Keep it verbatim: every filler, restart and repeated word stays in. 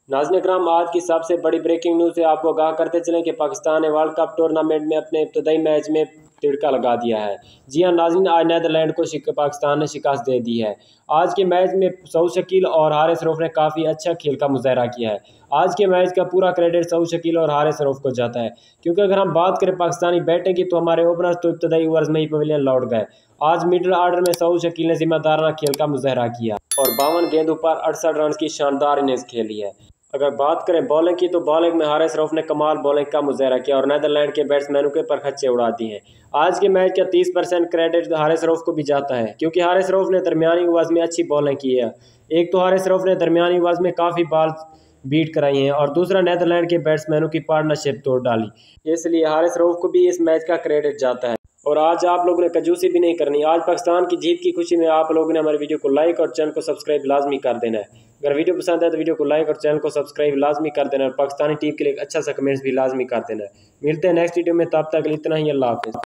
नाज़रीन इकराम, आज की सबसे बड़ी ब्रेकिंग न्यूज़ से आपको आगाह करते चलें कि पाकिस्तान ने वर्ल्ड कप टूर्नामेंट में अपने इब्तदाई मैच में तिड़का लगा दिया है। जी हां नाज़रीन, आज नीदरलैंड को पाकिस्तान ने शिकस्त दे दी है। आज के मैच में सऊद शकील और हारिस रऊफ ने काफ़ी अच्छा खेल का मुजाहरा किया है। आज के मैच का पूरा क्रेडिट सऊद शकील और हारिस रऊफ को जाता है, क्योंकि अगर हम बात करें पाकिस्तानी बैटिंग की तो हमारे ओपनर्स तो इब्तदाई ओवर्स में ही पवेलियन लौट गए। आज मिडिल आर्डर में सऊद शकील ने जिम्मेदाराना खेल का मुजाहरा किया और बावन गेंदों पर अड़सठ रन की शानदार इनिंग्स खेली है। अगर बात करें बॉलिंग की तो बॉलिंग में हारिस रऊफ ने कमाल बॉलिंग का मुजाहरा किया और नीदरलैंड के बैट्समैनों के परखच्चे उड़ा दिए हैं। आज के मैच का तीस परसेंट क्रेडिट हारिस रऊफ को भी जाता है, क्योंकि हारिस रऊफ ने दरमियानी ओवर्स में अच्छी बॉलिंग की है। एक तो हारिस रऊफ ने दरमियानी ओवर्स में काफ़ी बॉल बीट कराई हैं और दूसरा नीदरलैंड के बैट्समैनों की पार्टनरशिप तोड़ डाली, इसलिए हारिस रऊफ को भी इस मैच का क्रेडिट जाता है। और आज आप लोगों ने कंजूसी भी नहीं करनी। आज पाकिस्तान की जीत की खुशी में आप लोगों ने हमारे वीडियो को लाइक और चैनल को सब्सक्राइब लाजमी कर देना है। अगर वीडियो पसंद है तो वीडियो को लाइक और चैनल को सब्सक्राइब लाजमी कर देना है और पाकिस्तानी टीम के लिए अच्छा सा कमेंट्स भी लाजमी कर देना है। मिलते हैं नेक्स्ट वीडियो में, तब तक इतना ही, अल्लाह हाफिज़।